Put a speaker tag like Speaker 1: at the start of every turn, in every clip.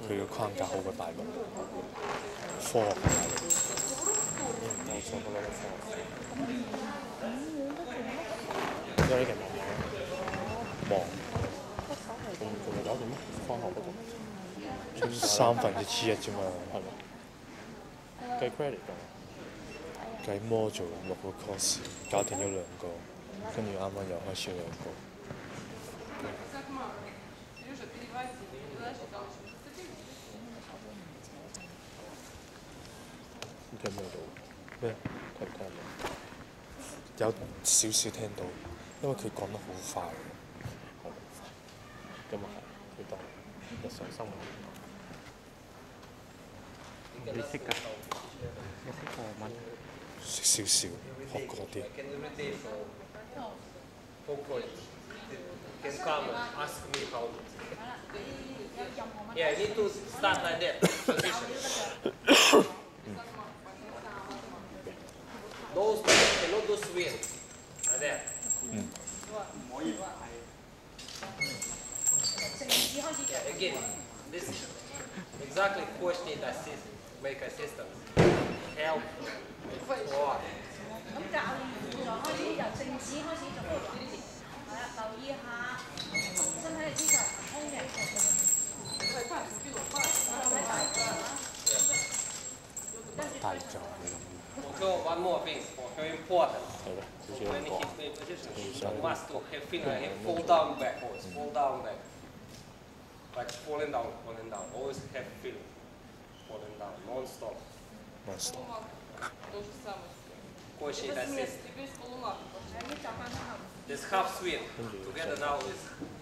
Speaker 1: 佢個框架好過大陸，科學嘅大陸。冇錯，我覺得科學。有呢期忙，仲未搞掂咩？翻學嗰度1/3啫嘛，係咪？計 credit 㗎，計 module 6個 course， 搞掂咗2個，跟住啱啱又開始2個。聽唔聽到？咩？聽唔聽到？有少少聽到，因為佢講得好快。咁啊係，佢當日常生活。
Speaker 2: 你識㗎？你識俄文？
Speaker 1: 識少少，學過啲。
Speaker 3: Can come and ask me how. Yeah, I need to start like that. Position. Those cannot do swing. Like that. Yeah, again, this exactly coach need assist, make assistance, help, or.
Speaker 4: 咁教練就開始由靜止開始做呢個動係啦，留意下身體嘅姿勢，空嘅。
Speaker 1: 大狀嘅。
Speaker 3: So one more thing, very important. When he hit position, you must to have finger hip fall down backwards, fall down back. Like falling down. Always have feeling. Falling down, non-stop. Coach need assist. This half swing together now is.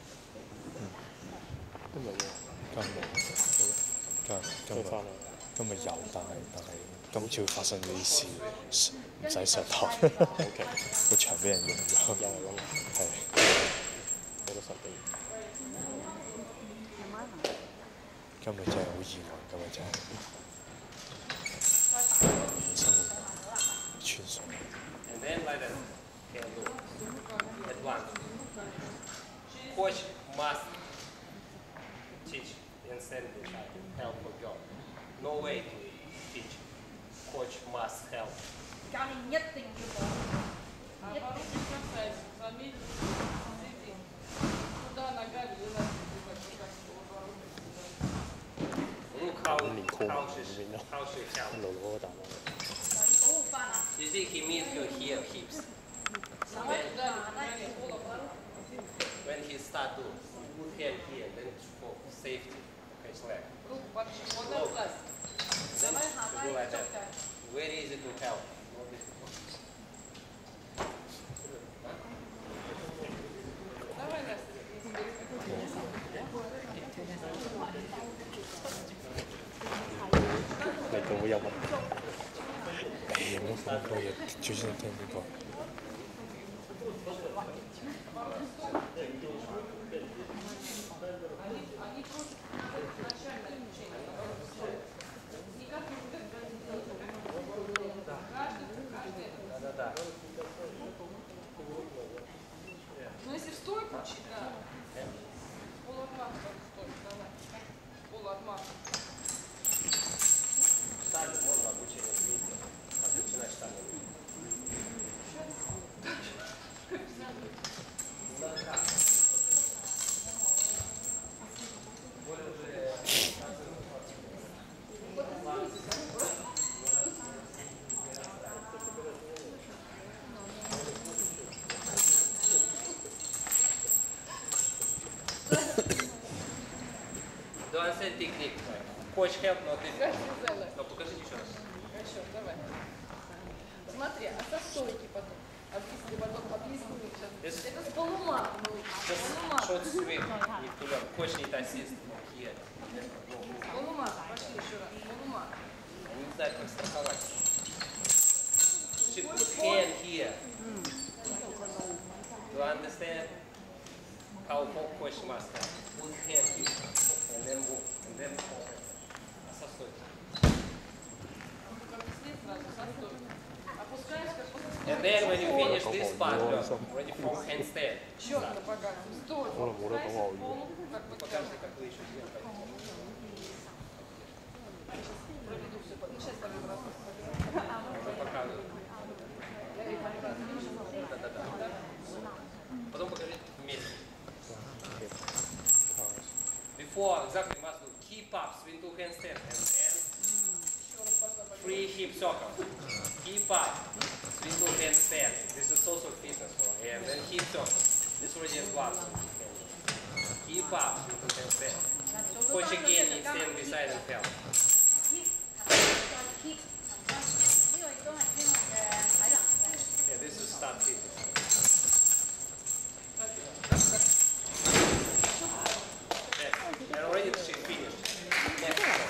Speaker 1: 今日有，但係今朝發生咗啲事，唔使上堂。OK， 個場俾人用咗。又係咁。係。好多實地。今日真係好意外，今日真係。生活傳送。
Speaker 3: And then like that, can do at once. Coach must teach and send the help for job. No way to teach. Coach must help.
Speaker 4: 教練一定要講，一定。
Speaker 3: Look how she help. You see, he meets her here hips. When he start to put hand here, then for safety, catch leg. Look. Then you do like that. Very easy to help. No difficult.
Speaker 1: 嚟到會有問題。好多嘢，最先聽呢個。
Speaker 5: Ну если в стойку, да. Полуотмашка в стойку, давай. Полуотмашка.
Speaker 3: Штаны можно обучение вместе. Как начинать штаны? Don't say technique. Coach help, но ты. Но покажите еще раз.
Speaker 5: Хорошо, давай. Смотри, а со стойки потом. Облизни потом, облизни. Это с полумат.
Speaker 3: Short swing. Need to learn. Coach need assist. Here.
Speaker 5: Полумат. Пошли еще раз. Полумат.
Speaker 3: Не знаю, как страховать. She put hand here. Do you understand how coach must have? Put hand here. And then move. And then со стойки. And then when you finish this part, ready for handstand.
Speaker 5: Черт на поганом. Стой.
Speaker 3: Покажите, как вы еще делаете. exactly must do. Keep up, swing two handstand, and then free hip circle. Keep up, swing two handstand. This is also fitness for, and then hip circle. This already advanced. Keep up, swing two handstand. Coach again needs stand beside and help. Yeah, this is start fitness. And already she finished. Next one.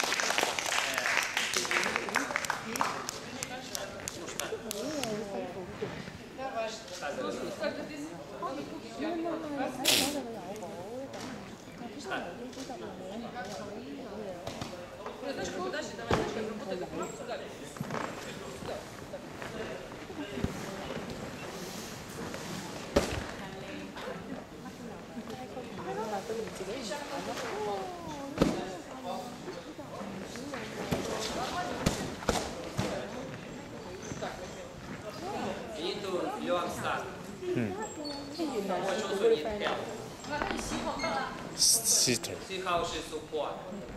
Speaker 5: Знаешь, куда дальше? Давай, знаешь, как работает, как сюда.
Speaker 3: You need to learn start. Coach also need help.
Speaker 1: Sister.
Speaker 3: See how she support.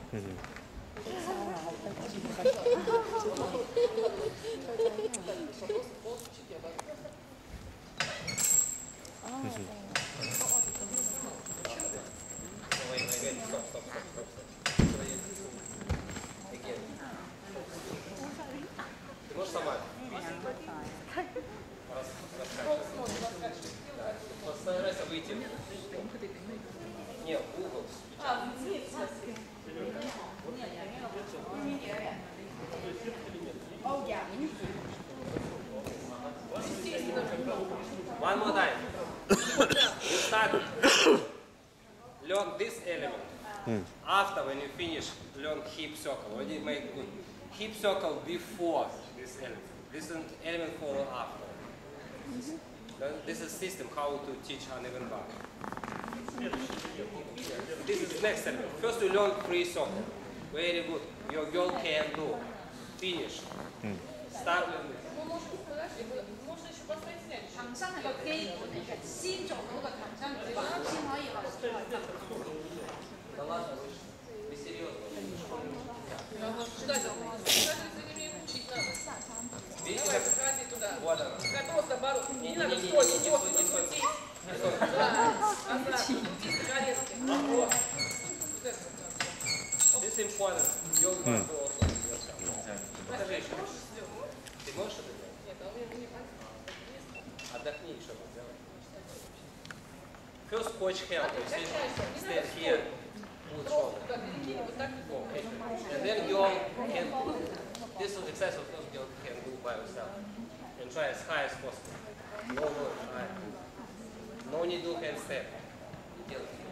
Speaker 3: Wait, stop. Again. Ты можешь сама? Постарайся выйти. Нет, угол. One more time. You start. Learn this element. After, when you finish, learn hip circle. Already make good. Hip circle before this element. This element follow after. This is system how to teach uneven bar. This is next element. First you learn free circle. Very good. Your girl can do. Finish. Start with this.
Speaker 4: 騰身係個基本嚟嘅，先做到個騰身，先可以後再得。
Speaker 3: Да ладно, вы серьезно?
Speaker 5: Сюда, сюда, учить надо.
Speaker 3: Видите,
Speaker 5: Давай,
Speaker 3: как?
Speaker 5: заходи туда.
Speaker 3: Вот она.
Speaker 5: Как просто оборот. Не надо
Speaker 3: Не-не-не,
Speaker 5: сходить,
Speaker 3: не
Speaker 5: просто
Speaker 3: стой, не стой.
Speaker 5: крутить.
Speaker 3: Не стой.
Speaker 5: Да, назад, крутись на коленке. Вот. Вот это.
Speaker 3: This is important. Your must do also yourself. Покажи еще. Ты можешь это делать?
Speaker 5: Нет, а у меня не понятно.
Speaker 3: Отдохни, чтобы сделать. First coach help. You see, stand here. Put shoulder.
Speaker 5: Туда перекинь, вот так.
Speaker 3: Okay. And then girl can. This is exercise of course girl can do by herself. And try as high as possible. No work. No need to do handstand. You делай.